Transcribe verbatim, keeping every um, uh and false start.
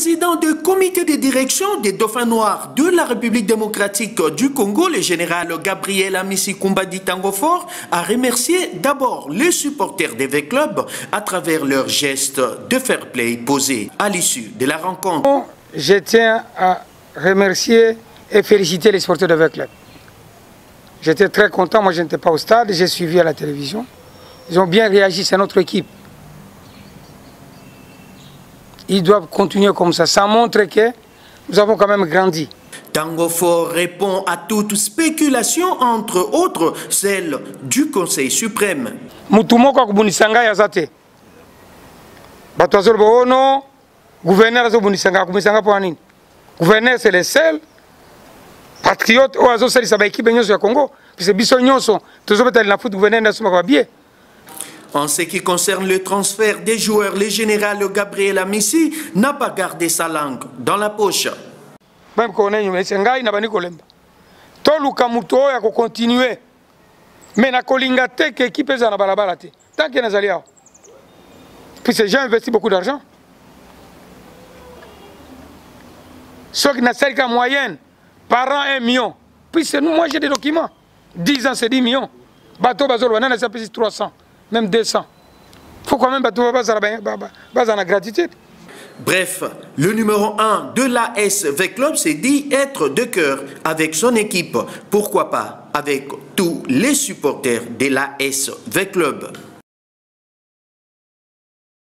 président du comité de direction des Dauphins Noirs de la République démocratique du Congo, le général Gabriel Amissi Kumbadi Tangofor, a remercié d'abord les supporters des V-Club à travers leurs gestes de fair play posés à l'issue de la rencontre. Je tiens à remercier et féliciter les supporters de V-Club. J'étais très content, moi je n'étais pas au stade, j'ai suivi à la télévision. Ils ont bien réagi, c'est notre équipe. Ils doivent continuer comme ça. Ça montre que nous avons quand même grandi. Tangofor répond à toute spéculation, entre autres celle du Conseil suprême. Mutumoko kubunisanga yazate. Batwazol bono, gouverneur azo bunisanga kubunisanga pour nini? Gouverneur c'est le seul patriote ou azo sali sa équipe nyonso ya Congo. Parce que biso nyonso tozobetali na foot gouverneur na suma kwa bien. En ce qui concerne le transfert des joueurs, le général Gabriel Amissi n'a pas gardé sa langue dans la poche. Même qu'on est humain, ngai na bani kolemba. To luka muto ya ko continuer. Mais na kolinga te que équipe za na balabala te. Tant que nazali aho. Puis ces gens investissent beaucoup d'argent. Ceux qui n'ont pas moyenne, par an un million. Puis c'est nous, moi j'ai des documents. dix ans c'est dix millions. Bateau bazol wana ça pèse trois cents. Même deux cents. Il faut quand même baser la gratitude. Bref, le numéro un de l'A S V-Club s'est dit être de cœur avec son équipe. Pourquoi pas avec tous les supporters de l'A S V-Club.